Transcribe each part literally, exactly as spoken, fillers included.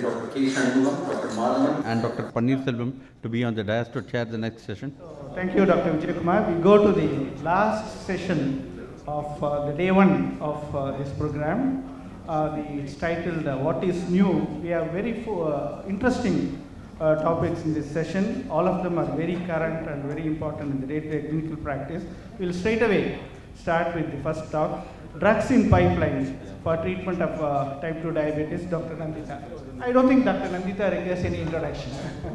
Doctor K. Shanmugam, Doctor Madhavan, and Doctor Pannirselvam to be on the dais to chair the next session. Thank you, Doctor Vijay Kumar. We go to the last session of uh, the day one of uh, this program. Uh, the, it's titled uh, What is New? We have very uh, interesting uh, topics in this session. All of them are very current and very important in the day-to-day clinical practice. We will straight away start with the first talk, drugs in pipeline for treatment of uh, type two diabetes, Doctor Nandita. I don't think Doctor Nandita requires any introduction.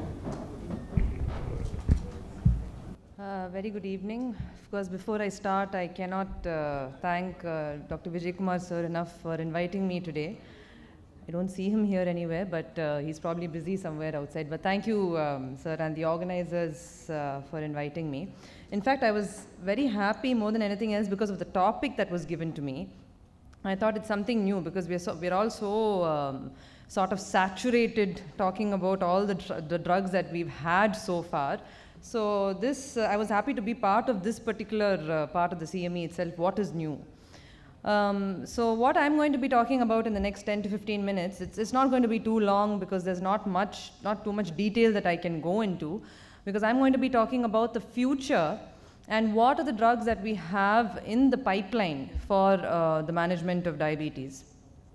Uh, very good evening. Of course, before I start, I cannot uh, thank uh, Doctor Vijay Kumar sir enough for inviting me today. I don't see him here anywhere, but uh, he's probably busy somewhere outside. But thank you, um, sir, and the organizers uh, for inviting me. In fact, I was very happy more than anything else because of the topic that was given to me. I thought it's something new because we're, so, we're all so um, sort of saturated talking about all the, dr the drugs that we've had so far. So this, uh, I was happy to be part of this particular uh, part of the C M E itself, what is new. Um, so what I'm going to be talking about in the next ten to fifteen minutes, it's, it's not going to be too long because there's not much, not too much detail that I can go into, because I'm going to be talking about the future and what are the drugs that we have in the pipeline for uh, the management of diabetes.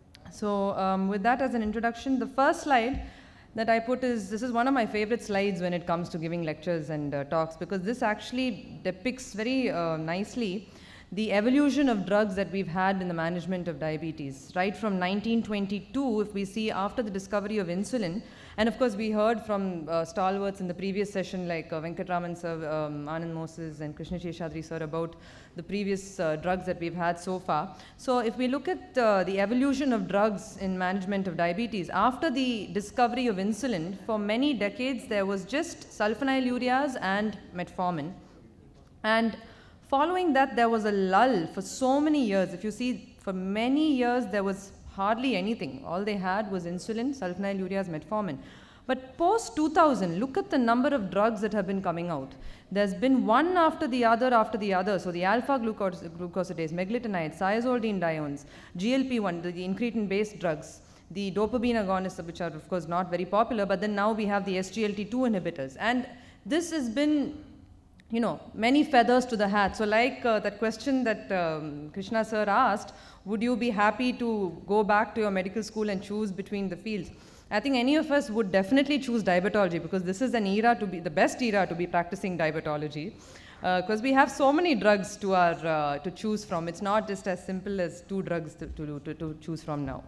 So um, with that as an introduction, the first slide that I put is, this is one of my favorite slides when it comes to giving lectures and uh, talks, because this actually depicts very uh, nicely the evolution of drugs that we've had in the management of diabetes. Right from nineteen twenty-two, if we see after the discovery of insulin, and of course we heard from uh, stalwarts in the previous session like uh, Venkatraman sir, um, Anand Moses and Krishna Sheshadri sir about the previous uh, drugs that we've had so far. So if we look at uh, the evolution of drugs in management of diabetes, after the discovery of insulin, for many decades there was just sulfonylureas and metformin. And following that, there was a lull for so many years. If you see, for many years, there was hardly anything. All they had was insulin, sulfonylureas, metformin. But post two thousand, look at the number of drugs that have been coming out. There's been one after the other after the other. So the alpha-glucosidase, meglitinides, thiazolidinediones, G L P one, the, the incretin-based drugs, the dopamine agonists, which are of course not very popular, but then now we have the S G L T two inhibitors. And this has been, you know, many feathers to the hat. So like uh, that question that um, Krishna sir asked, would you be happy to go back to your medical school and choose between the fields? I think any of us would definitely choose diabetology, because this is an era to be, the best era to be practicing diabetology, because uh, we have so many drugs to, our, uh, to choose from. It's not just as simple as two drugs to, to, to, to choose from now.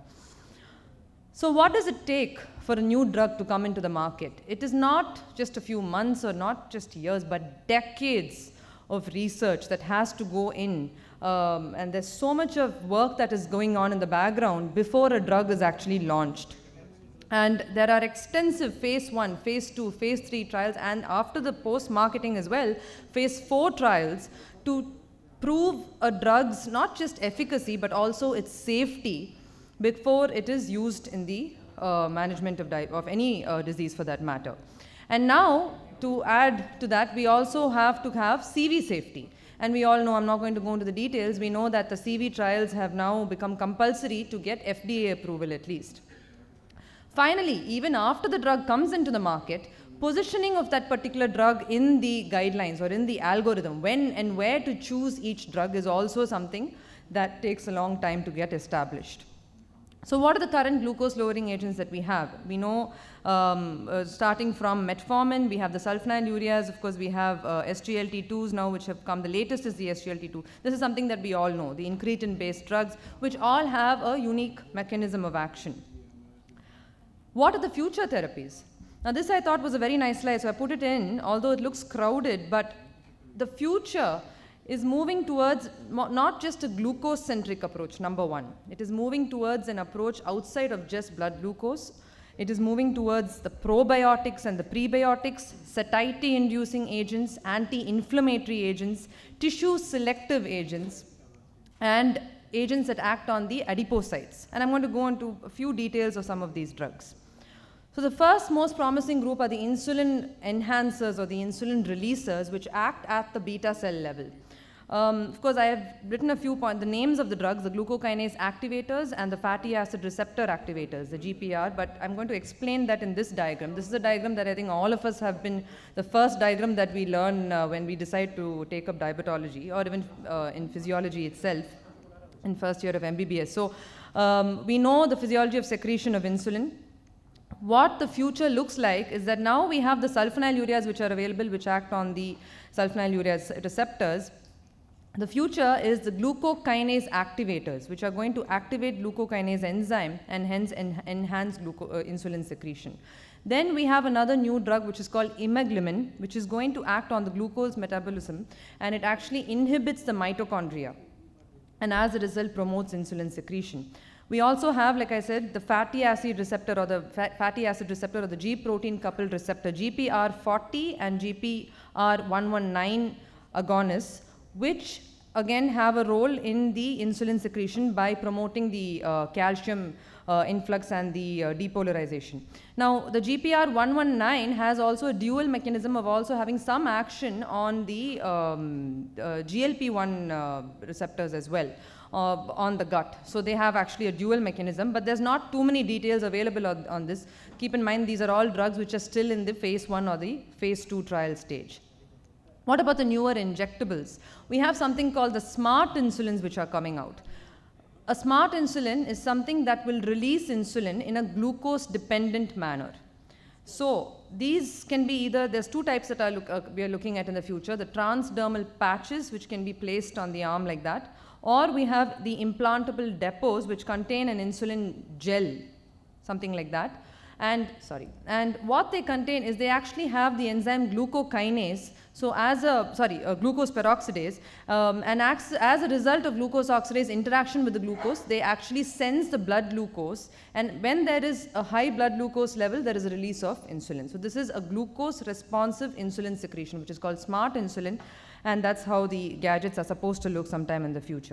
So what does it take for a new drug to come into the market? It is not just a few months or not just years, but decades of research that has to go in. Um, and there's so much of work that is going on in the background before a drug is actually launched. And there are extensive phase one, phase two, phase three trials, and after the post-marketing as well, phase four trials to prove a drug's not just efficacy, but also its safety before it is used in the uh, management of, of any uh, disease for that matter. And now, to add to that, we also have to have C V safety. And we all know, I'm not going to go into the details, we know that the C V trials have now become compulsory to get F D A approval at least. Finally, even after the drug comes into the market, positioning of that particular drug in the guidelines or in the algorithm, when and where to choose each drug, is also something that takes a long time to get established. So what are the current glucose lowering agents that we have? We know um, uh, starting from metformin, we have the sulfonylureas, of course we have uh, S G L T twos now which have come. The latest is the S G L T two. This is something that we all know, the incretin based drugs, which all have a unique mechanism of action. What are the future therapies? Now this I thought was a very nice slide, so I put it in, although it looks crowded, but the future is moving towards not just a glucose-centric approach, number one. It is moving towards an approach outside of just blood glucose. It is moving towards the probiotics and the prebiotics, satiety-inducing agents, anti-inflammatory agents, tissue-selective agents, and agents that act on the adipocytes. And I'm going to go into a few details of some of these drugs. So the first most promising group are the insulin enhancers or the insulin releasers, which act at the beta cell level. Um, of course, I have written a few points, the names of the drugs, the glucokinase activators and the fatty acid receptor activators, the G P R, but I'm going to explain that in this diagram. This is a diagram that I think all of us have been, the first diagram that we learn uh, when we decide to take up diabetology or even uh, in physiology itself in first year of M B B S. So um, we know the physiology of secretion of insulin. What the future looks like is that now we have the sulfonylureas which are available, which act on the sulfonylureas receptors. The future is the glucokinase activators, which are going to activate glucokinase enzyme and hence en enhance gluco uh, insulin secretion. Then we have another new drug which is called imeglimin, which is going to act on the glucose metabolism, and it actually inhibits the mitochondria, and as a result promotes insulin secretion. We also have, like I said, the fatty acid receptor or the fat fatty acid receptor or the G protein coupled receptor, G P R forty and G P R one nineteen agonists, which again have a role in the insulin secretion by promoting the uh, calcium uh, influx and the uh, depolarization. Now, the G P R one nineteen has also a dual mechanism of also having some action on the um, uh, G L P one uh, receptors as well. Uh, on the gut. So they have actually a dual mechanism, but there's not too many details available on, on this. Keep in mind these are all drugs which are still in the phase one or the phase two trial stage. What about the newer injectables? We have something called the smart insulins which are coming out. A smart insulin is something that will release insulin in a glucose dependent manner. So these can be either, there's two types that are look, uh, we are looking at in the future, the transdermal patches which can be placed on the arm like that, or we have the implantable depots which contain an insulin gel, something like that. And, sorry, and what they contain is they actually have the enzyme glucokinase, so as a, sorry, a glucose peroxidase, um, and acts, as a result of glucose oxidase interaction with the glucose, they actually sense the blood glucose, and when there is a high blood glucose level, there is a release of insulin. So this is a glucose responsive insulin secretion, which is called smart insulin, and that's how the gadgets are supposed to look sometime in the future.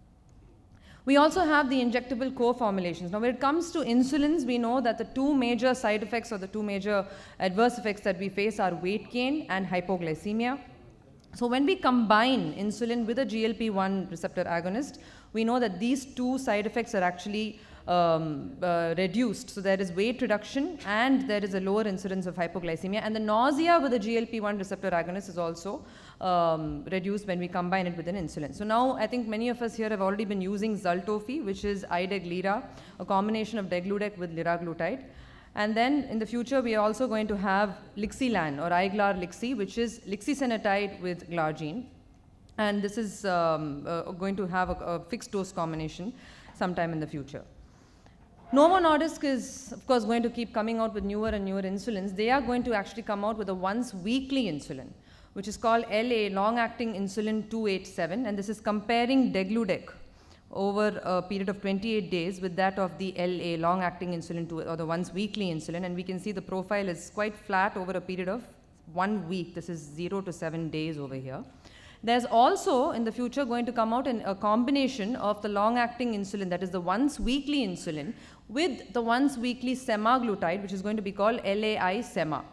We also have the injectable co-formulations. Now, when it comes to insulins, we know that the two major side effects or the two major adverse effects that we face are weight gain and hypoglycemia. So when we combine insulin with a G L P one receptor agonist, we know that these two side effects are actually um, uh, reduced. So there is weight reduction and there is a lower incidence of hypoglycemia, and the nausea with the G L P one receptor agonist is also um, reduced when we combine it with an insulin. So now I think many of us here have already been using Zaltofi, which is Ideglira, a combination of Degludec with liraglutide. And then in the future, we are also going to have Lixilan or Iglar Lixi, which is lixisenatide with glargine. And this is um, uh, going to have a, a fixed dose combination sometime in the future. Novo Nordisk is, of course, going to keep coming out with newer and newer insulins. They are going to actually come out with a once weekly insulin, which is called L A, long-acting insulin two eighty-seven, and this is comparing Degludec over a period of twenty-eight days with that of the L A, long-acting insulin two, or the once weekly insulin, and we can see the profile is quite flat over a period of one week. This is zero to seven days over here. There's also in the future going to come out in a combination of the long-acting insulin, that is the once weekly insulin, with the once weekly semaglutide, which is going to be called L A I Sema.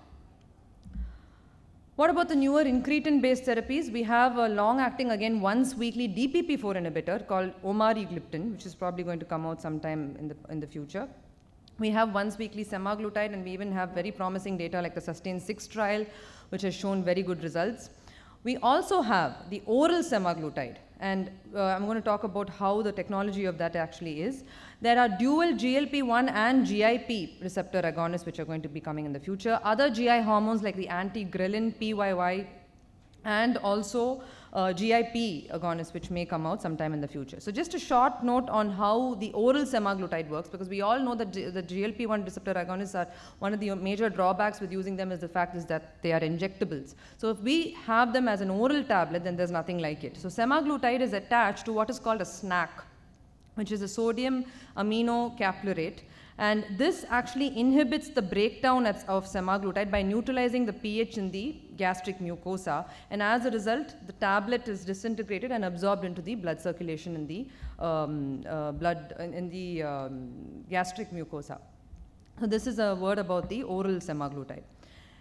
What about the newer incretin-based therapies? We have a long-acting, again, once weekly D P P four inhibitor called Omarigliptin, which is probably going to come out sometime in the, in the future. We have once weekly semaglutide, and we even have very promising data like the SUSTAIN six trial, which has shown very good results. We also have the oral semaglutide, and uh, I'm going to talk about how the technology of that actually is. There are dual G L P one and G I P receptor agonists which are going to be coming in the future. Other G I hormones like the anti-ghrelin, P Y Y, and also uh, G I P agonists which may come out sometime in the future. So just a short note on how the oral semaglutide works, because we all know that G the G L P one receptor agonists are one of the major drawbacks with using them is the fact is that they are injectables. So if we have them as an oral tablet, then there's nothing like it. So semaglutide is attached to what is called a SNAC, which is a sodium amino caplurate. And this actually inhibits the breakdown of semaglutide by neutralizing the pH in the gastric mucosa. And as a result, the tablet is disintegrated and absorbed into the blood circulation in the um, uh, blood in, in the um, gastric mucosa. So this is a word about the oral semaglutide.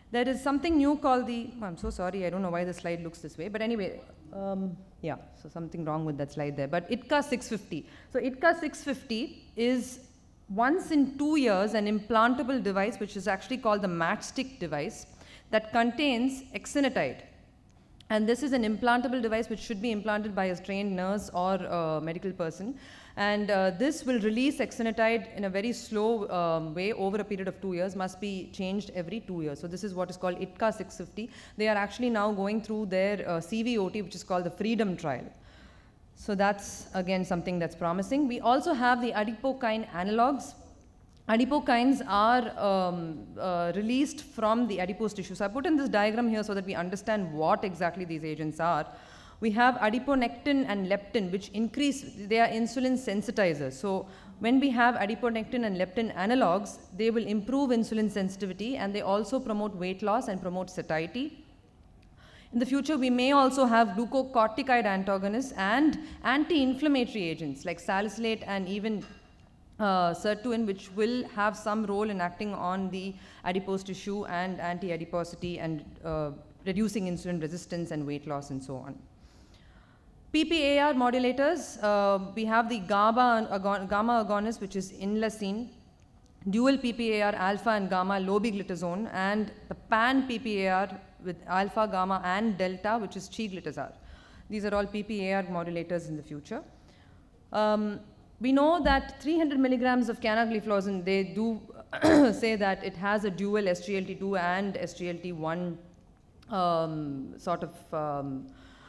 there is something new called the, oh, I'm so sorry, I don't know why the slide looks this way, but anyway, um, yeah, so something wrong with that slide there, but I T C A six fifty. So I T C A six fifty is once in two years an implantable device which is actually called the matchstick device that contains exenatide. And this is an implantable device which should be implanted by a trained nurse or a medical person. And uh, this will release exenatide in a very slow um, way over a period of two years, must be changed every two years. So this is what is called I T C A six fifty. They are actually now going through their uh, C V O T, which is called the Freedom Trial. So that's again something that's promising. We also have the adipokine analogs. Adipokines are um, uh, released from the adipose tissue. So I put in this diagram here so that we understand what exactly these agents are. We have adiponectin and leptin, which increase, they are insulin sensitizers. So when we have adiponectin and leptin analogs, they will improve insulin sensitivity, and they also promote weight loss and promote satiety. In the future, we may also have glucocorticoid antagonists and anti-inflammatory agents like salicylate and even uh, sirtuin, which will have some role in acting on the adipose tissue and anti-adiposity and uh, reducing insulin resistance and weight loss and so on. P P A R modulators, uh, we have the GABA, agon gamma agonist, which is inlacine, dual P P A R alpha and gamma lobiglitazone, and the pan P P A R with alpha, gamma and delta, which is chiglitazar. These are all P P A R modulators in the future. Um, we know that three hundred milligrams of canagliflozin, they do say that it has a dual S G L T two and S G L T one um, sort of um,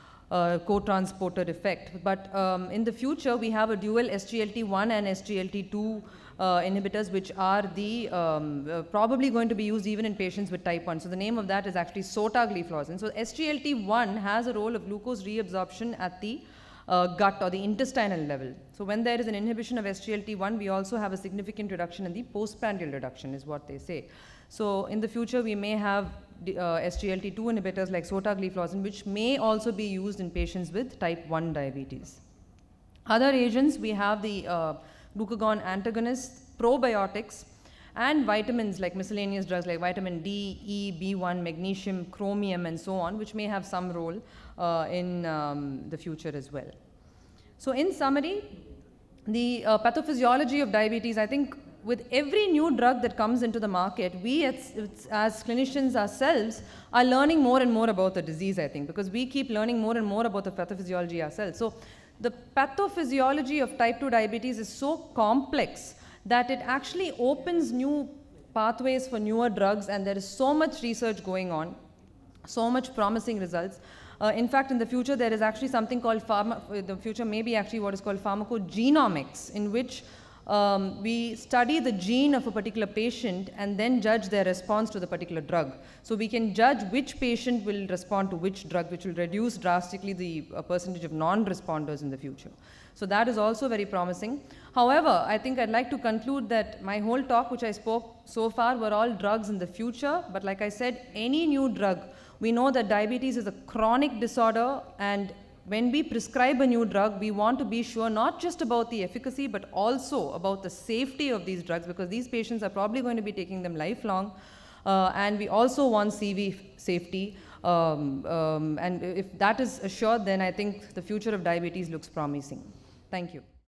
Uh, co-transporter effect. But um, in the future, we have a dual S G L T one and S G L T two uh, inhibitors, which are the um, uh, probably going to be used even in patients with type one. So the name of that is actually sotagliflozin. So S G L T one has a role of glucose reabsorption at the uh, gut or the intestinal level. So when there is an inhibition of S G L T one, we also have a significant reduction in the postprandial reduction, is what they say. So in the future, we may have uh, S G L T two inhibitors like sotagliflozin, which may also be used in patients with type one diabetes. Other agents, we have the uh, glucagon antagonists, probiotics, and vitamins like miscellaneous drugs like vitamin D, E, B one, magnesium, chromium, and so on, which may have some role uh, in um, the future as well. So in summary, the uh, pathophysiology of diabetes, I think with every new drug that comes into the market, we as, as clinicians ourselves are learning more and more about the disease, I think, because we keep learning more and more about the pathophysiology ourselves. So the pathophysiology of type two diabetes is so complex that it actually opens new pathways for newer drugs, and there is so much research going on, so much promising results. Uh, in fact, in the future, there is actually something called pharma, the future may be actually what is called pharmacogenomics, in which Um, we study the gene of a particular patient and then judge their response to the particular drug. So we can judge which patient will respond to which drug, which will reduce drastically the uh, percentage of non-responders in the future. So that is also very promising. However, I think I'd like to conclude that my whole talk, which I spoke so far, were all drugs in the future. But like I said, any new drug, we know that diabetes is a chronic disorder, and when we prescribe a new drug, we want to be sure not just about the efficacy, but also about the safety of these drugs, because these patients are probably going to be taking them lifelong. Uh, and we also want C V safety. Um, um, and if that is assured, then I think the future of diabetes looks promising. Thank you.